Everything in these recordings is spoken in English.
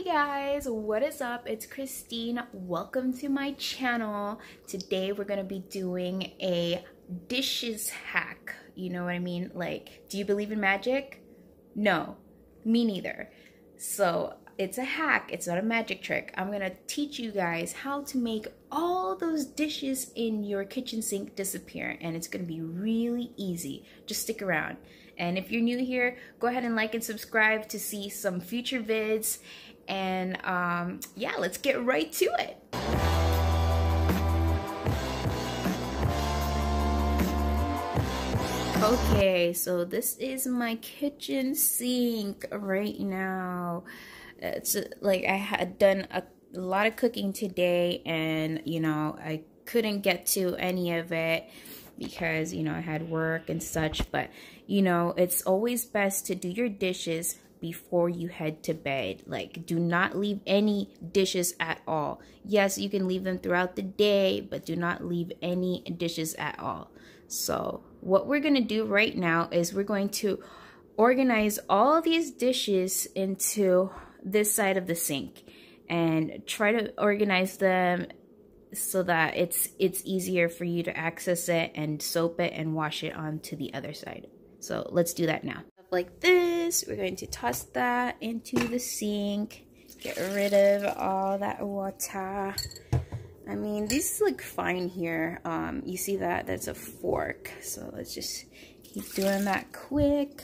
guys, what is up? It's Christine. Welcome to my channel. Today we're gonna be doing a dishes hack. You know what I mean? Like, do you believe in magic? No, me neither. So it's a hack, it's not a magic trick. I'm gonna teach you guys how to make all those dishes in your kitchen sink disappear, and it's gonna be really easy. Just stick around. And if you're new here, go ahead and like and subscribe to see some future vids. And yeah, let's get right to it. Okay, so this is my kitchen sink right now. It's like I had done a lot of cooking today, and you know, I couldn't get to any of it because, you know, I had work and such. But you know, it's always best to do your dishes before you head to bed. Like, do not leave any dishes at all. Yes, you can leave them throughout the day, but do not leave any dishes at all. So what we're gonna do right now is we're going to organize all these dishes into this side of the sink and try to organize them so that it's easier for you to access it and soap it and wash it onto the other side. So let's do that now. Like this, we're going to toss that into the sink, get rid of all that water. I mean, these look fine here. You see that? That's a fork. So let's just keep doing that quick.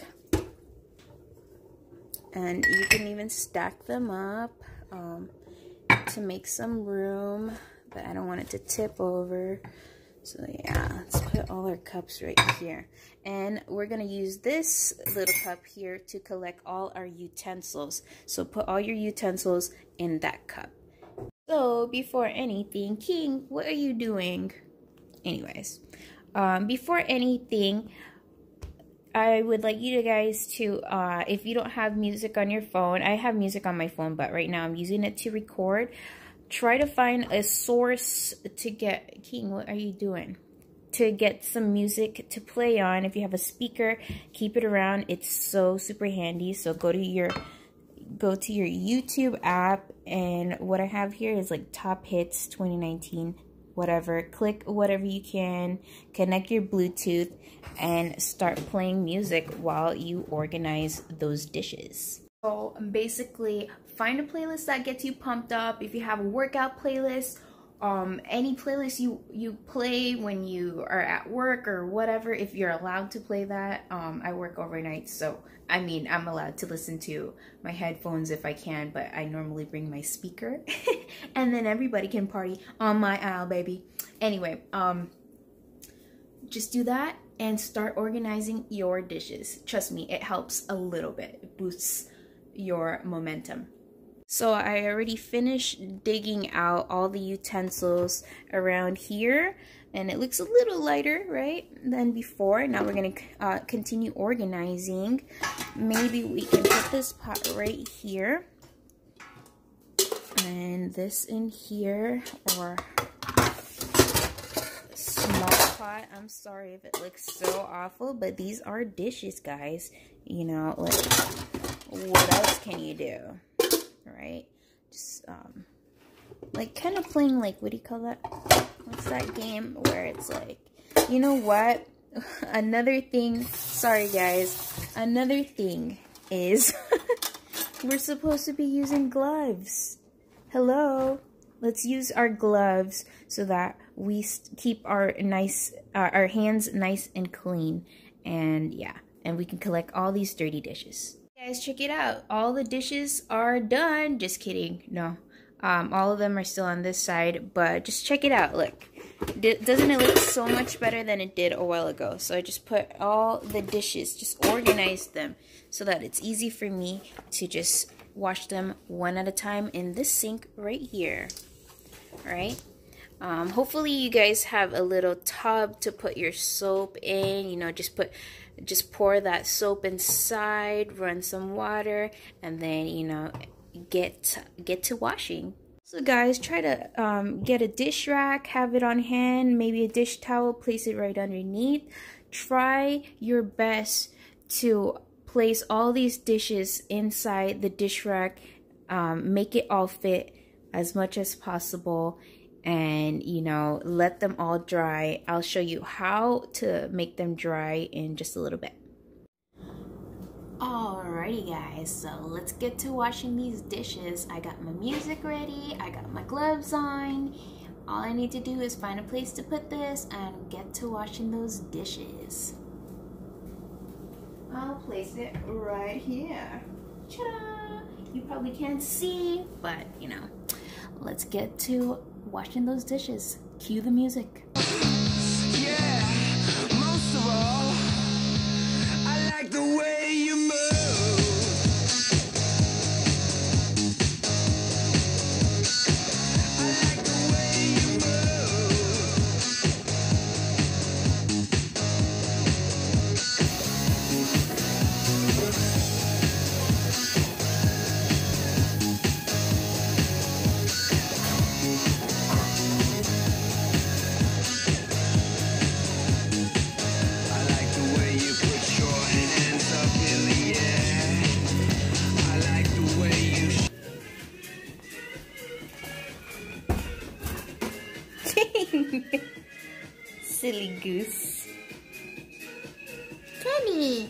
And you can even stack them up to make some room, but I don't want it to tip over. So yeah, let's put all our cups right here. And we're gonna use this little cup here to collect all our utensils. So put all your utensils in that cup. So before anything, King, what are you doing? Anyways, before anything, I would like you guys to, if you don't have music on your phone, I have music on my phone, but right now I'm using it to record. Try to find a source to get, King, what are you doing? To get some music to play on. If you have a speaker, keep it around. It's so super handy. So go to your YouTube app, and what I have here is like Top Hits 2019, whatever. Click whatever you can, connect your Bluetooth, and start playing music while you organize those dishes. So basically, find a playlist that gets you pumped up. If you have a workout playlist, any playlist you play when you are at work or whatever, if you're allowed to play that. I work overnight, so I mean, I'm allowed to listen to my headphones if I can, but I normally bring my speaker and then everybody can party on my aisle, baby. Anyway, just do that and start organizing your dishes. Trust me, it helps a little bit. It boosts your momentum. So I already finished digging out all the utensils around here, and it looks a little lighter, right, than before. Now we're going to continue organizing. Maybe we can put this pot right here, and this in here, or small pot. I'm sorry if it looks so awful, but these are dishes, guys. You know, like, what else can you do, right? Just like kind of playing, like, what do you call that? What's that game where it's like, you know what? Another thing, sorry guys, another thing is we're supposed to be using gloves. Hello, let's use our gloves so that we keep our our hands nice and clean. And yeah, and we can collect all these dirty dishes. Guys, check it out. All the dishes are done. Just kidding. No. All of them are still on this side, but just check it out. Look. Doesn't it look so much better than it did a while ago? So I just put all the dishes, just organized them so that it's easy for me to just wash them one at a time in this sink right here. Alright? Hopefully you guys have a little tub to put your soap in. You know, just pour that soap inside, run some water, and then, you know, get to washing. So guys, try to get a dish rack, have it on hand, maybe a dish towel, place it right underneath. Try your best to place all these dishes inside the dish rack make it all fit as much as possible, and you know, let them all dry. I'll show you how to make them dry in just a little bit. Alrighty guys, so let's get to washing these dishes. I got my music ready, I got my gloves on. All I need to do is find a place to put this and get to washing those dishes. I'll place it right here. Ta-da! You probably can't see, but you know, let's get to washing those dishes. Cue the music. Yeah, most of all, I like the way you move. I like the way you move. I like the way you put your hands up in the air. I like the way you Silly goose. Kenny.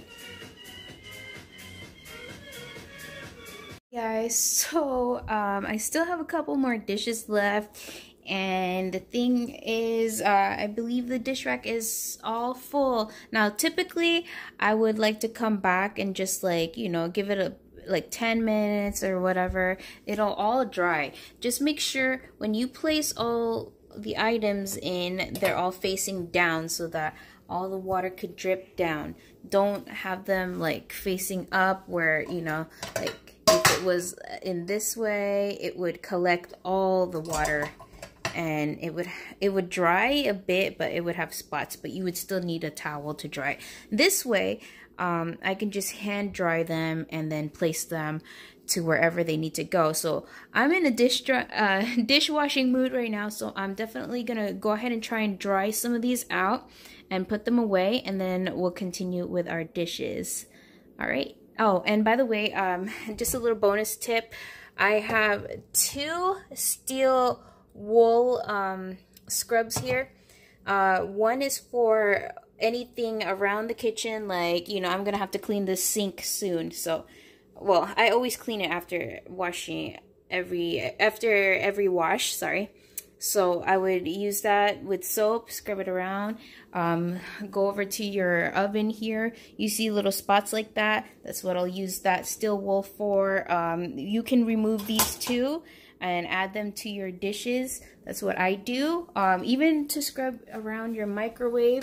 Guys, so I still have a couple more dishes left, and the thing is, I believe the dish rack is all full. Now typically I would like to come back and just, like, you know, give it a like 10 minutes or whatever. It'll all dry. Just make sure when you place all the items in, they're all facing down so that all the water could drip down. Don't have them like facing up where, you know, like if it was in this way, it would collect all the water and it would dry a bit, but it would have spots, but you would still need a towel to dry. This way, I can just hand dry them and then place them to wherever they need to go. So I'm in a dishwashing mood right now, so I'm definitely gonna go ahead and try and dry some of these out and put them away, and then we'll continue with our dishes. All right. Oh, and by the way, just a little bonus tip. I have 2 steel wool scrubs here. One is for anything around the kitchen, like, you know, I'm gonna have to clean the sink soon, so, well, I always clean it after washing after every wash, sorry. So I would use that with soap, scrub it around. Go over to your oven here. You see little spots like that. That's what I'll use that steel wool for. You can remove these too and add them to your dishes. That's what I do. Even to scrub around your microwave.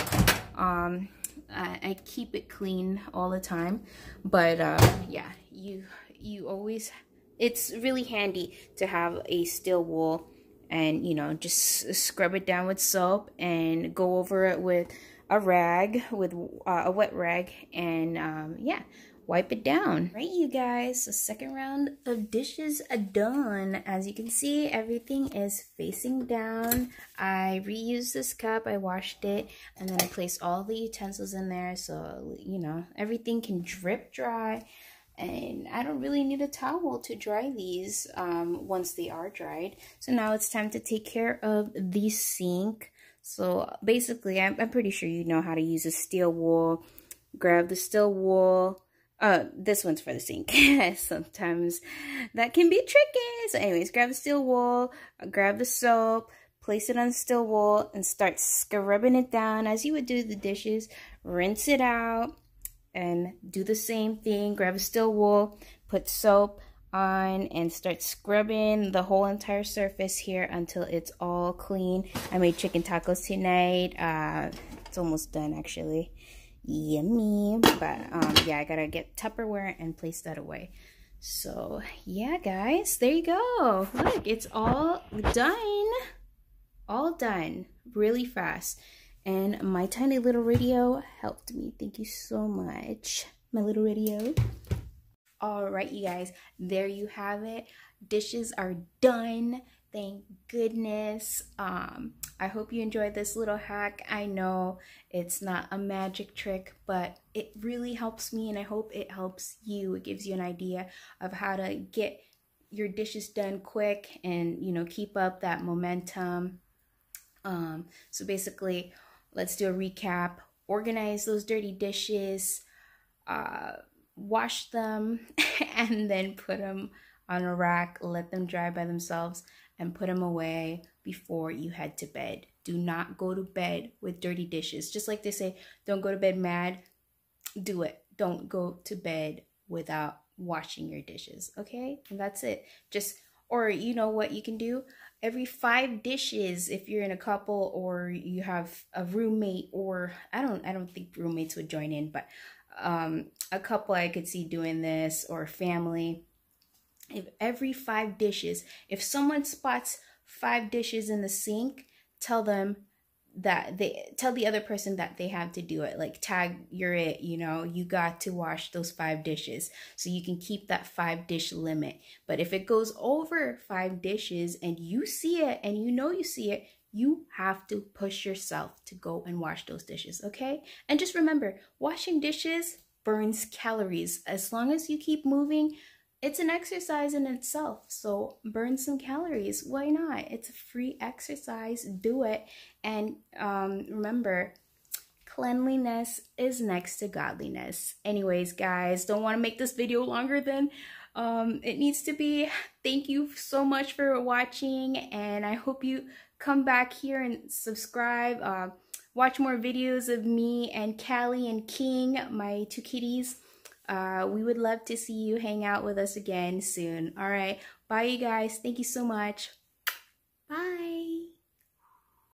I keep it clean all the time. But yeah, you always, it's really handy to have a steel wool, and you know, just scrub it down with soap and go over it with a rag, with a wet rag, and yeah, wipe it down. Right, you guys, the second round of dishes are done. As you can see, everything is facing down. I reused this cup, I washed it, and then I placed all the utensils in there so, you know, everything can drip dry. And I don't really need a towel to dry these once they are dried. So now it's time to take care of the sink. So basically, I'm pretty sure you know how to use a steel wool. Grab the steel wool. This one's for the sink. Sometimes that can be tricky. So anyways, grab the steel wool, grab the soap, place it on the steel wool, and start scrubbing it down as you would do the dishes. Rinse it out. And do the same thing. Grab a steel wool, put soap on, and start scrubbing the whole entire surface here until it's all clean. I made chicken tacos tonight. It's almost done actually. Yummy. But yeah, I gotta get Tupperware and place that away. So yeah, guys, there you go. Look, it's all done. All done really fast. And my tiny little radio helped me. Thank you so much, my little radio. All right, you guys, there you have it. Dishes are done. Thank goodness. I hope you enjoyed this little hack. I know it's not a magic trick, but it really helps me, and I hope it helps you. It gives you an idea of how to get your dishes done quick and, you know, keep up that momentum. So basically, let's do a recap. Organize those dirty dishes, wash them, and then put them on a rack, let them dry by themselves, and put them away before you head to bed. Do not go to bed with dirty dishes. Just like they say, don't go to bed mad. Do it. Don't go to bed without washing your dishes, okay? And that's it. Just, or you know what you can do? Every 5 dishes, if you're in a couple or you have a roommate, or I don't think roommates would join in, but a couple I could see doing this, or family. If every 5 dishes, if someone spots 5 dishes in the sink, tell them that tell the other person that they have to do it. Like, tag, you're it, you know, you got to wash those 5 dishes, so you can keep that 5 dish limit. But if it goes over 5 dishes and you see it and you know you see it, you have to push yourself to go and wash those dishes, okay? And just remember, washing dishes burns calories. As long as you keep moving, it's an exercise in itself, so burn some calories. Why not? It's a free exercise. Do it. And remember, cleanliness is next to godliness. Anyways, guys, don't want to make this video longer than it needs to be. Thank you so much for watching, and I hope you come back here and subscribe. Watch more videos of me and Callie and King, my 2 kitties. We would love to see you hang out with us again soon. All right. Bye, you guys. Thank you so much.